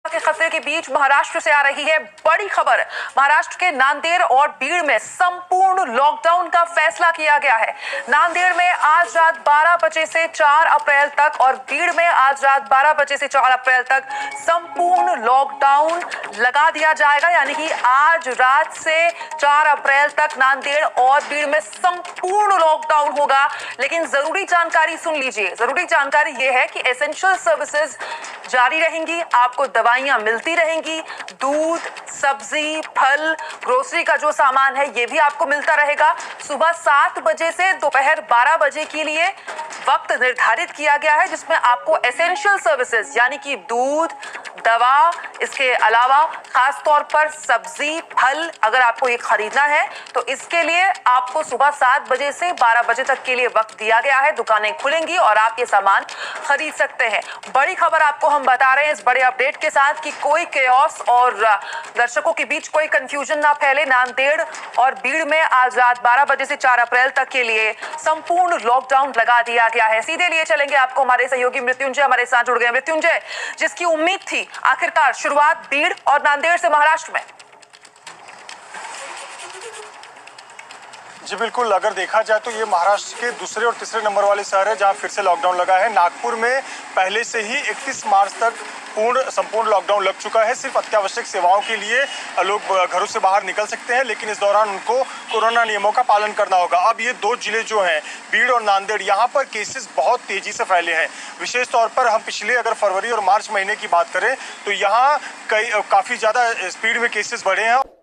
के खतरे के बीच महाराष्ट्र से आ रही है बड़ी खबर। महाराष्ट्र के नांदेड़ और बीड़ में संपूर्ण लॉकडाउन का फैसला किया गया है। नांदेड़ में आज रात 12 बजे से 4 अप्रैल तक और बीड़ में आज रात 12 बजे से 4 अप्रैल तक संपूर्ण लॉकडाउन लगा दिया जाएगा। यानी कि आज रात से 4 अप्रैल तक नांदेड़ और बीड़ में संपूर्ण लॉकडाउन होगा। लेकिन जरूरी जानकारी सुन लीजिए। जरूरी जानकारी यह है कि एसेंशियल सर्विसेज जारी रहेंगी, आपको दवाइयां मिलती रहेंगी, दूध, सब्जी, फल, ग्रोसरी का जो सामान है ये भी आपको मिलता रहेगा। सुबह 7 बजे से दोपहर 12 बजे के लिए वक्त निर्धारित किया गया है, जिसमें आपको एसेंशियल सर्विसेज यानी कि दूध, दवा, इसके अलावा खास तौर पर सब्जी, फल अगर आपको ये खरीदना है तो इसके लिए आपको सुबह 7 बजे से 12 बजे तक के लिए वक्त दिया गया है। दुकानें खुलेंगी और आप ये सामान खरीद सकते हैं। बड़ी खबर आपको हम बता रहे हैं इस बड़े अपडेट के साथ कि कोई केओस और दर्शकों के बीच कोई कंफ्यूजन ना फैले। नांदेड़ और बीड़ में आज रात 12 बजे से 4 अप्रैल तक के लिए संपूर्ण लॉकडाउन लगा दिया गया है। सीधे लिए चलेंगे आपको हमारे सहयोगी मृत्युंजय हमारे साथ जुड़ गए। मृत्युंजय, जिसकी उम्मीद थी आखिरकार शुरुआत बीड़ और नांदेड़ से महाराष्ट्र में। जी बिल्कुल, अगर देखा जाए तो ये महाराष्ट्र के दूसरे और तीसरे नंबर वाले शहर है जहां फिर से लॉकडाउन लगा है। नागपुर में पहले से ही 31 मार्च तक संपूर्ण लॉकडाउन लग चुका है। सिर्फ अत्यावश्यक सेवाओं के लिए लोग घरों से बाहर निकल सकते हैं, लेकिन इस दौरान उनको कोरोना नियमों का पालन करना होगा। अब ये दो जिले जो हैं बीड़ और नांदेड़, यहाँ पर केसेस बहुत तेजी से फैले हैं। विशेष तौर पर हम पिछले अगर फरवरी और मार्च महीने की बात करें तो यहाँ काफ़ी ज़्यादा स्पीड में केसेस बढ़े हैं।